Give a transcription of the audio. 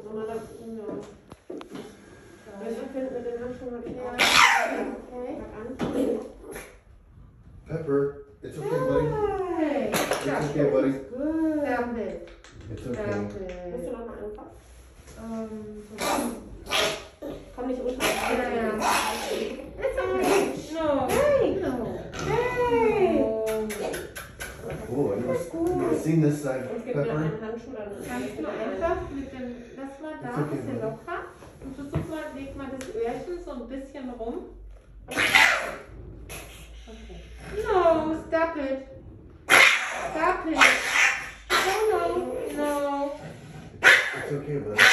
Nochmal das, ja. Ich finde mit den Handschuhen habe ich auch. Okay. Pepper, it's okay, buddy. Hey. It's okay, buddy. Good. It's okay. Musst du noch mal einfach? Komm nicht unter. Ja. It's okay. No. Hey. No. Hey. Oh, I've never seen this side, Und gib mir Pepper. einen Handschuh dann. Kannst du einfach mit dem, lass mal da ein bisschen locker und versuch mal, leg mal das Öhrchen so ein bisschen rum. Okay. No, stop it. Stop it. No. It's okay, buddy.